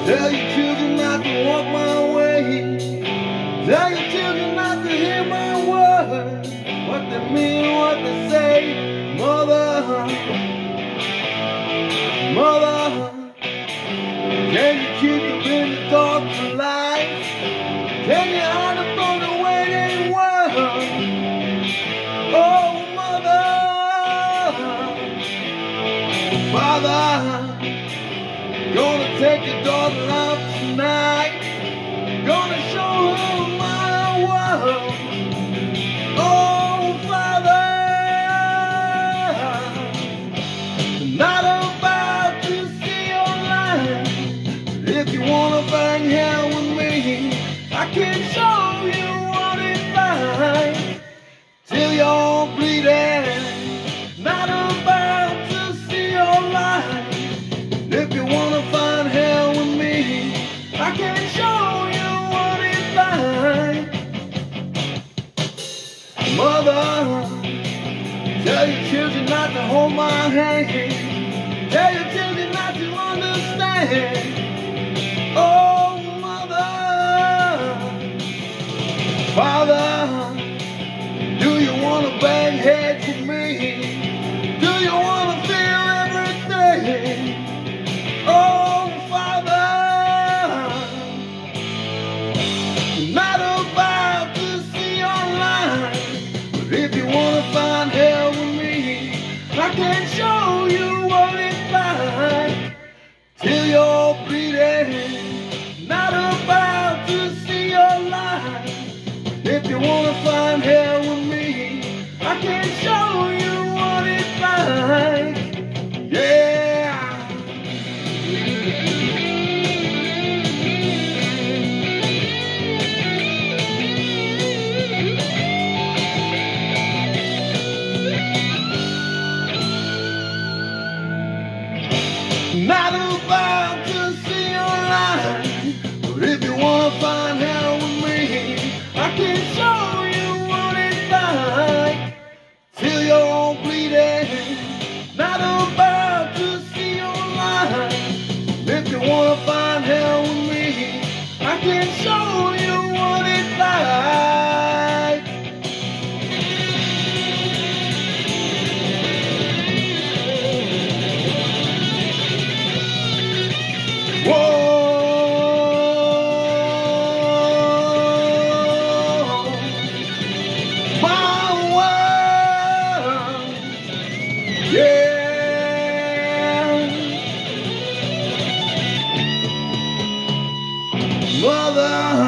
Tell your children not to walk my way. Tell your children not to hear my words. What they mean, what they say. Mother, mother, can you keep them in the dark to light? Can you hide them from the waiting world? Oh, mother, father, gonna take your daughter out tonight. Gonna show her my world. Oh, Father, not about to see your light. If you wanna bang hell with me, I can show you what it's like till you're bleeding. Not about to see your light. If you wanna find hell with me, I can show you what it's like. Mother, tell your children not to hold my hand. Tell your children not to understand. Oh, mother, father, do you wanna bang heads with me? Do you wanna feel everything? Oh, Father, not about to see your light. But if you wanna find hell with me, I can show you what it's like till you're bleeding. Not about to see your light. If you wanna find hell with me, I can show you what it's like. Yeah. Not about to see your light, but if you wanna find hell with me, I can show you what it's like till you're all bleeding. Not about to see your light. If you wanna find hell with me, I can show you what it's like. Whoa. Yeah, mother.